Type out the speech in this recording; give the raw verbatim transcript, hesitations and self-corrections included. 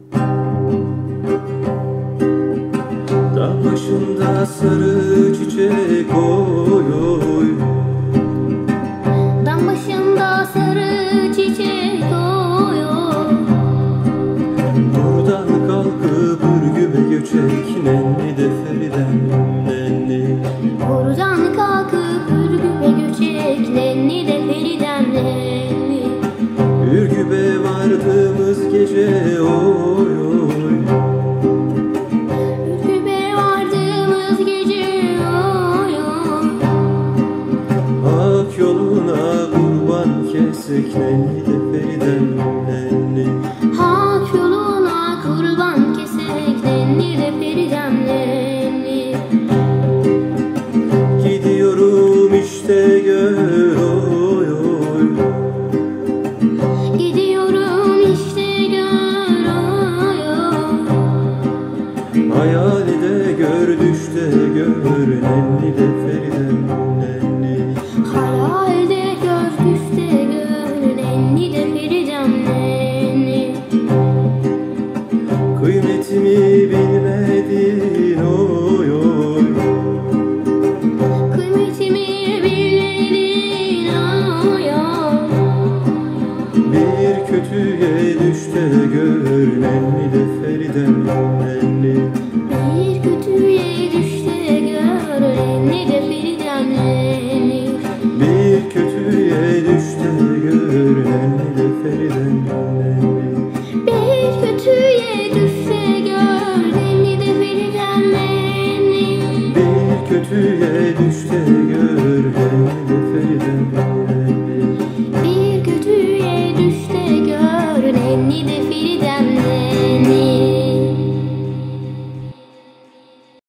Dağ başında sarı çiçek oy oy, Dağ başında sarı çiçek oy oy. buradan kalkıp Ürgüp'e göçek nenni de Feridem nenni. Buradan kalkıp Ürgüp'e göçek nenni de Feridem nenni. Ürgüp'e vardığımız gece oy oy, Ürgüp'e vardığımız gece oy oy. Hak yoluna kurban kesik nenni de Feridem nenni. Hak yoluna kurban kesek nenni de Feridem nenni. Gidiyorum işte gör oy oy, Gidiyorum işte gör oy oy. hayalde gör düşte gör nenni de Feridem nenni. Hayalde gör düşte gör nenni de Feridem nenni. Kıymetimi bilmedin oy oy, Kıymetimi bilmedin oy oy. bir kötüye düşte gör nenni de Feridem nenni. Bir kötüye düşte gör nenni de Feridem nenni. Bir kötüye düşte gör nenni de Feridem nenni. Bir kötüye düşte gör nenni de Feridem nenni. Bir kötüye düşte gör nenni de